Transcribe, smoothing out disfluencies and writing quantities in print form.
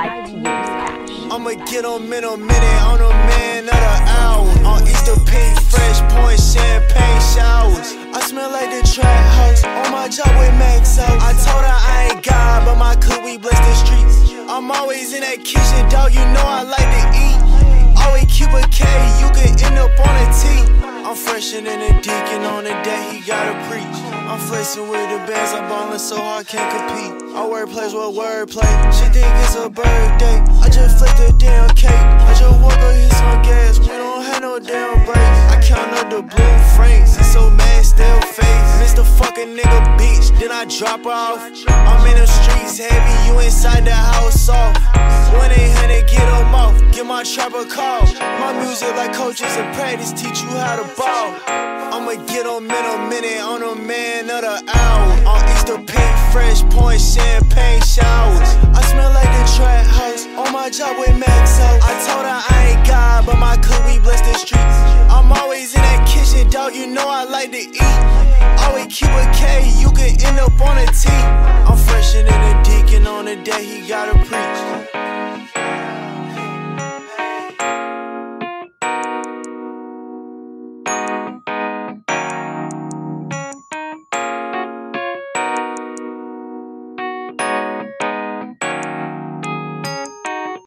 like to use cash. I'ma get 'em in a minute, on a man of the hour. On Easter pink, fresh point, champagne showers. I smell like the trap house, on my job with Max out. I told her I ain't God, but my cook, we bless the streets. I'm always in that kitchen, dog, you know I like to eat. Always keep a K, you could end up on a T. I'm fresher than a deacon on the day he gotta preach. I'm flexing with the bands, I'm ballin' so hard, can't compete. I work plays with wordplay, she think it's a birthday. I just flicked the damn cake, I just walk up, hit some gas, we don't have no damn brakes. I count up the blue frames, he's so mad, still face. Mr. fucking nigga bitch, then I drop off. I'm in the streets heavy, you inside the house soft. 1-800, get 'em off, give my trap a call. My music like coaches in practice, teach you how to ball. I'ma get 'em in a minute, on a man of the hour. On Easter pink, fresh point, champagne showers. I smell like the trap house, on my job with Max out. I told her I ain't God, but my cook, we bless the streets. I'm always in that kitchen, dog, you know I like to eat. Always keep a K, you could end up on a T. I'm fresher than a deacon on the day he gotta preach.